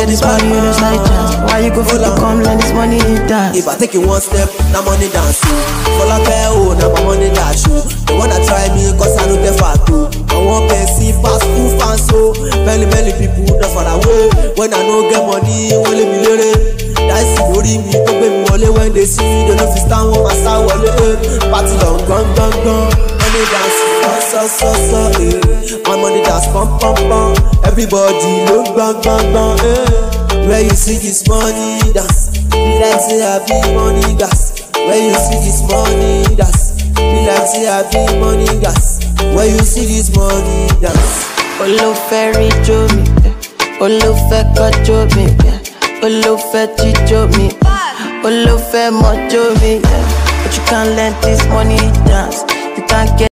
this money, you don't stand a chance. Why you go for to come, let this money dance? If I take it one step, now money dance. For like now my money dash. They wanna try me, cause I know they fat too. I want Pepsi, fast food, fans so. Many people not far away. When I no get money, only me lere. That's the glory me, don't be money when they see me. They don't fit stand on my side, party long, gone. Money dance, so, my money dance, pump. Everybody look, gone, Where you see this money dance, be like say I be money gas. Where you see this money dance, be like say I be money gas. Where you see this money dance. Olufẹ́ rijó mi, olufẹ́ kọjó mi, olufẹ́ jíjó mi, olufẹ́ mọ́jó mi. But you can't let this money dance. You can't get